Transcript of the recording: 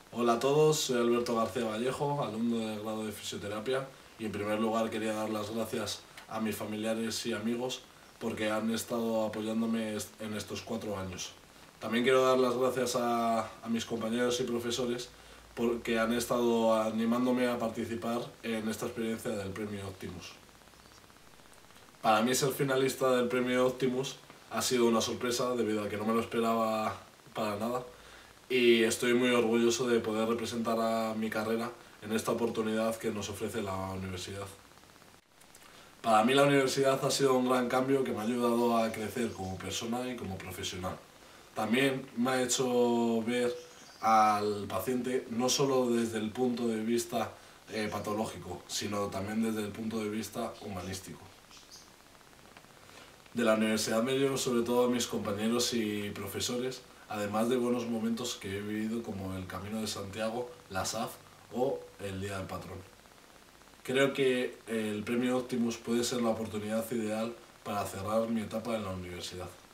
Hola a todos, soy Alberto García Vallejo, alumno del grado de Fisioterapia, y en primer lugar quería dar las gracias a mis familiares y amigos porque han estado apoyándome en estos 4 años. También quiero dar las gracias a mis compañeros y profesores porque han estado animándome a participar en esta experiencia del Premio Optimus. Para mí ser finalista del Premio Optimus ha sido una sorpresa debido a que no me lo esperaba para nada y estoy muy orgulloso de poder representar a mi carrera en esta oportunidad que nos ofrece la universidad. Para mí la universidad ha sido un gran cambio que me ha ayudado a crecer como persona y como profesional. También me ha hecho ver al paciente no solo desde el punto de vista patológico, sino también desde el punto de vista humanístico. De la universidad me llevo sobre todo a mis compañeros y profesores, además de buenos momentos que he vivido como el Camino de Santiago, la SAF o el Día del Patrón. Creo que el Premio Optimus puede ser la oportunidad ideal para cerrar mi etapa en la universidad.